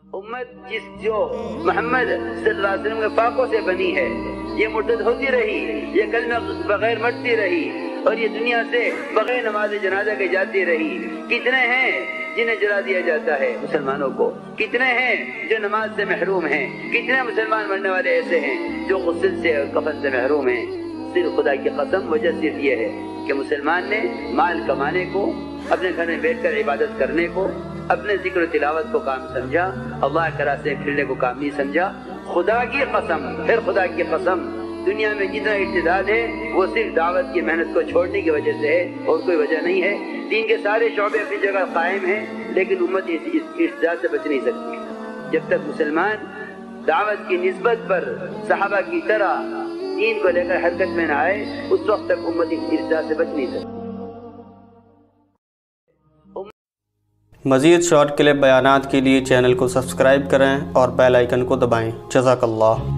उम्मत जो मोहम्मद सल्लल्लाहु अलैहि वसल्लम के पाकों से बनी है, ये मुर्तद होती रही, ये कलमा बगैर मरती रही और ये दुनिया से बगैर नमाज जनाजा के जाती रही। कितने हैं जिन्हें जला दिया जाता है मुसलमानों को, कितने हैं जो नमाज से महरूम हैं, कितने मुसलमान मरने वाले ऐसे हैं जो गुस्ल से और कफन से महरूम हैं। सिर्फ खुदा की कसम वजह सिर्फ ये है कि मुसलमान ने माल कमाने को, अपने घर में बैठकर इबादत करने को, अपने जिक्र तिलावत को काम समझा, अल्लाह के रास्ते फिरने को काम नहीं समझा। खुदा की कसम, फिर खुदा की कसम, दुनिया में जितना इर्तिदाद है वो सिर्फ दावत की मेहनत को छोड़ने की वजह से है और कोई वजह नहीं है। दीन के सारे शोबे अपनी जगह कायम हैं, लेकिन उम्मत इस इर्तिदाद से बच नहीं सकती। जब तक मुसलमान दावत की निस्बत पर सहाबा की तरह दीन को लेकर हरकत में न आए, उस वक्त तक उम्मत इस इर्तिदाद से बच नहीं सकती। मज़ीद शॉर्ट क्लिप बयानात के लिए चैनल को सब्सक्राइब करें और बेल आइकन को दबाएं। जज़ाकल्लाह।